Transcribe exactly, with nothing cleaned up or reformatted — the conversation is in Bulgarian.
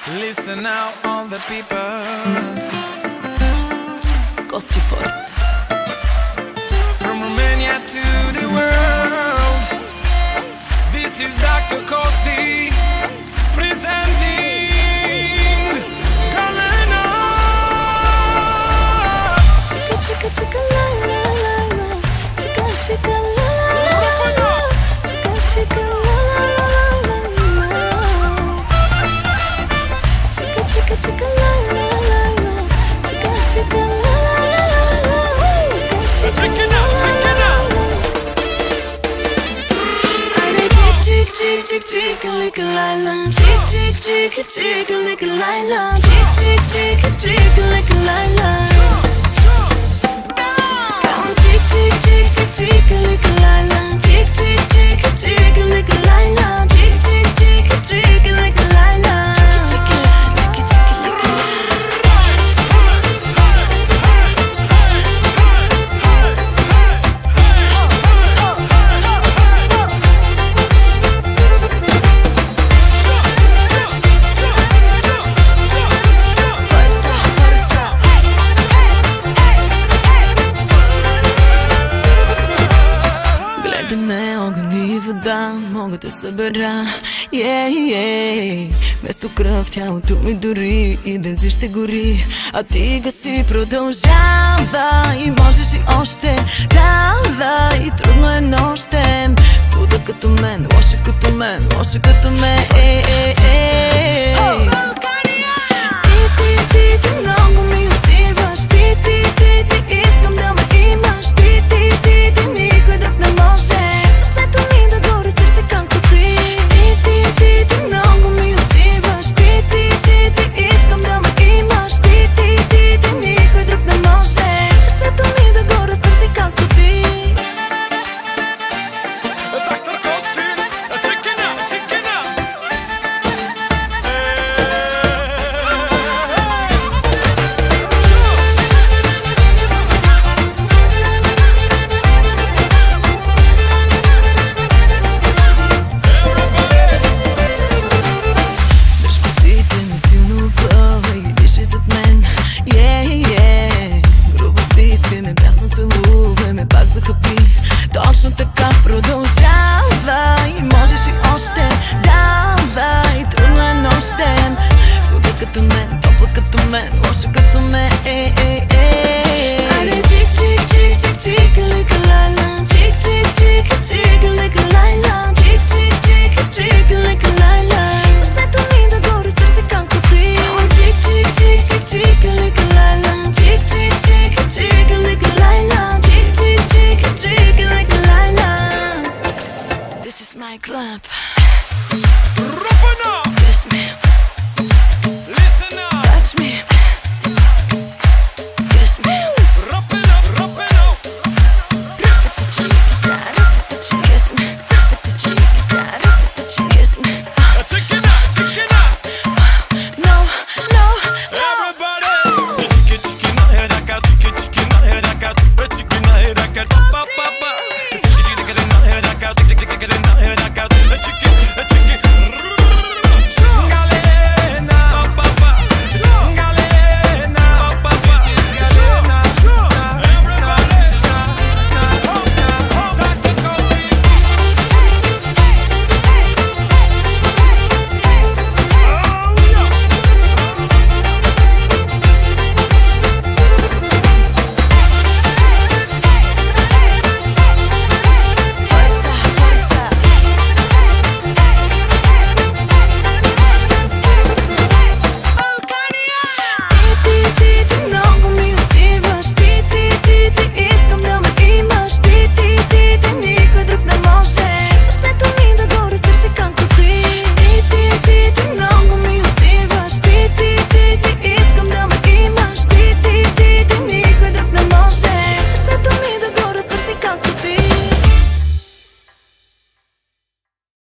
Listen now, all the people. Costi Forza. From Romania to the world. This is Doctor Costi presenting GALENA. Chika chika la la la la. Chika chika la la la la. Chika chika la la la la la. Chika chika chika la la la la. Chika chika la la la la. Check it out, check it out. Chik chik chik chik lick a lila. Chik chik chik chik lick a lila. Chik chik chik chik lick a lila. Come chik chik chik chik chik lick a lila. Chik chik chik chik lick a lila. Chik chik chik chik lick a lila. Chik chik chik lick a мога да събера, yeah, yeah. Вместо кръв тялото ми дори и бензин ще гори, а ти гаси, продължава и можеш и още. Дава и трудно е нощем. Слуда като мен, лоша като мен, лоша като мен, е, е, е.